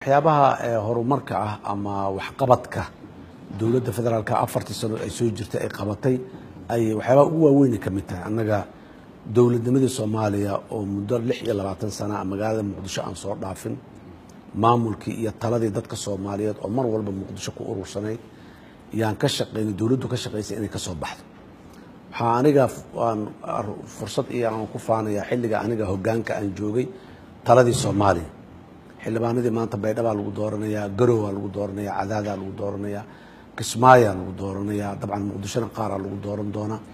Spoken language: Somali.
waxyaabaha horumarka ah ama waxqabadka dawladda federaalka 4 sano ay soo jirtay ay qabatay ay waxyaabaha ugu waaweyn ka mid tahay annaga dawladnimada Soomaaliya oo muddo 26 sano magaalada Muqdisho aan soo dhaafin maamulkii iyo taladii dadka Soomaaliyeed oo mar walba Muqdisho ku urursanay yaan ka shaqeynay dawladdu ka shaqeysay inay ka soo baxdo waxa aniga aan fursad aan ku faanaya xilliga aniga hoggaanka aan joogay taladii Soomaaliya xildhibaanadii maanta baydhaba lagu dooranayaa garowa lagu dooranayaa cadaada lagu dooranayaa kismaayo lagu dooranayaa dabcan Muqdishona qaar lagu dooran doona